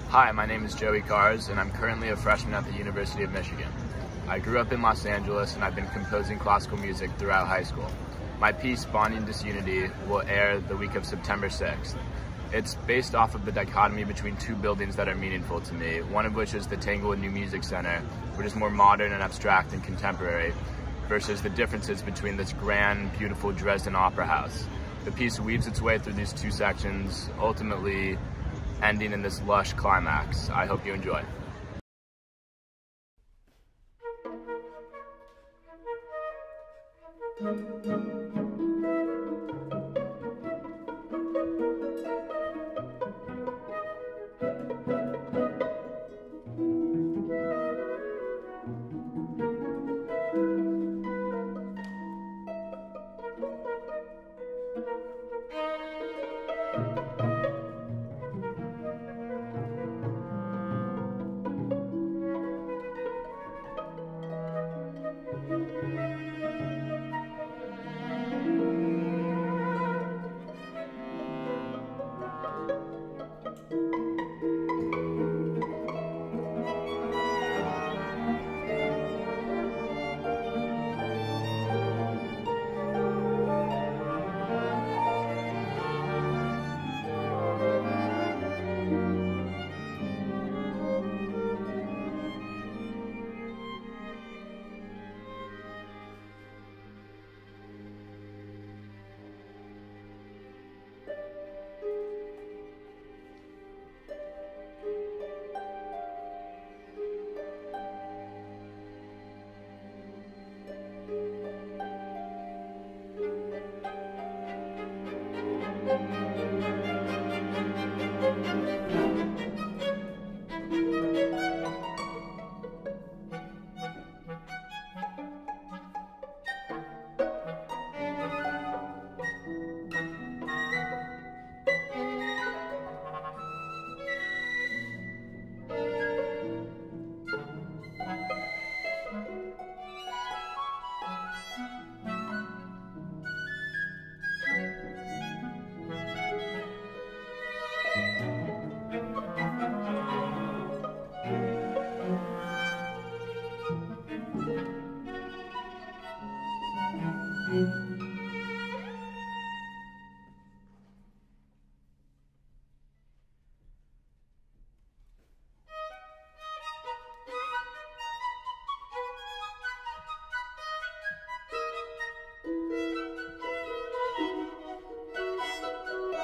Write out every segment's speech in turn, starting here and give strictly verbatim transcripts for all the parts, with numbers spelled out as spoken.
Hi, my name is Joey Karz, and I'm currently a freshman at the University of Michigan. I grew up in Los Angeles, and I've been composing classical music throughout high school. My piece, Bonding Disunity, will air the week of September sixth. It's based off of the dichotomy between two buildings that are meaningful to me, one of which is the Tanglewood New Music Center, which is more modern and abstract and contemporary, versus the differences between this grand, beautiful Dresden Opera House. The piece weaves its way through these two sections, ultimately ending in this lush climax. I hope you enjoy.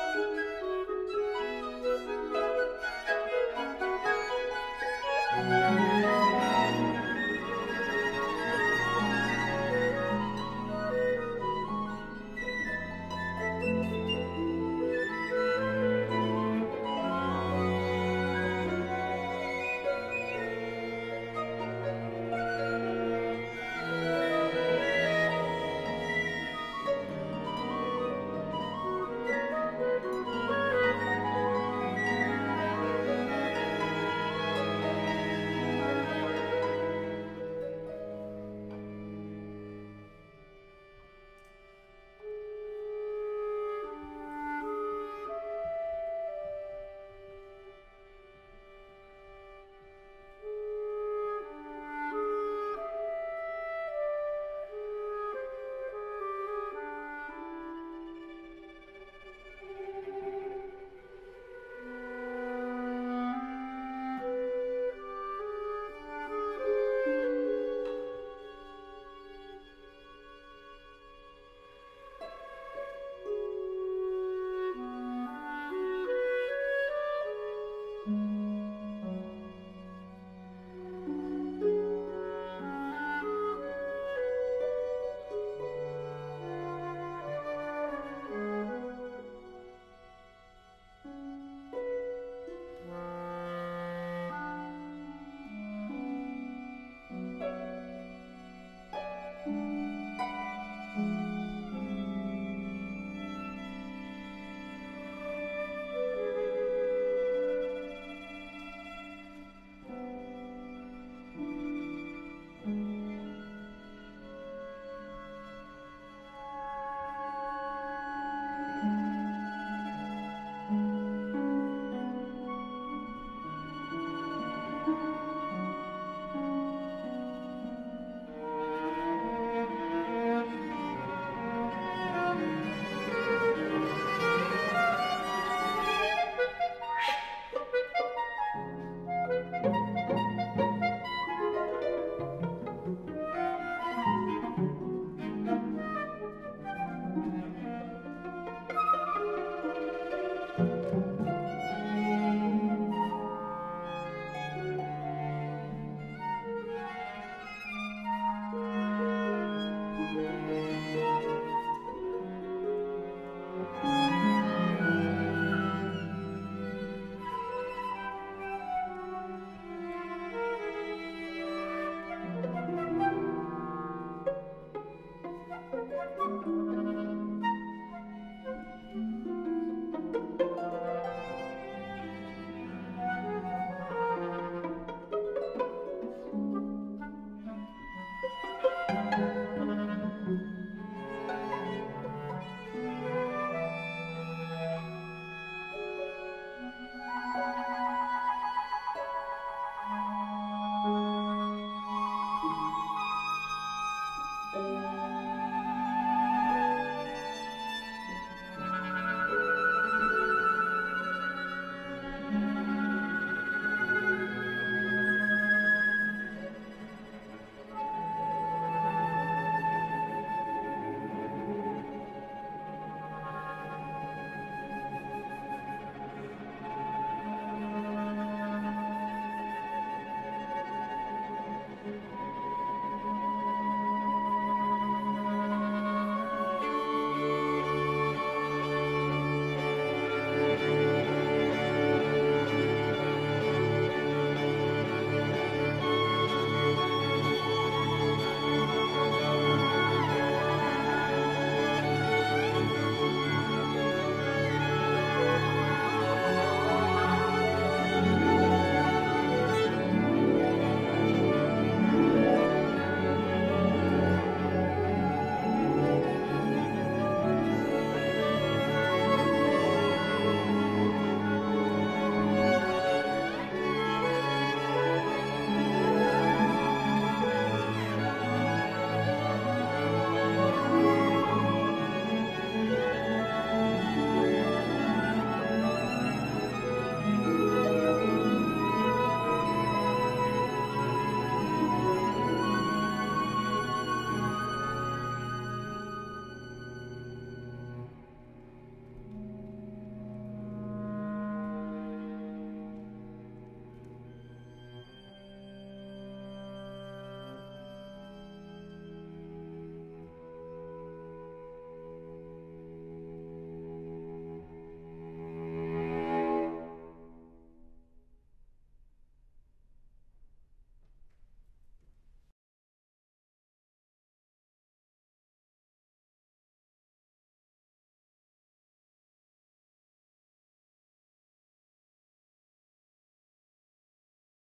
Thank you.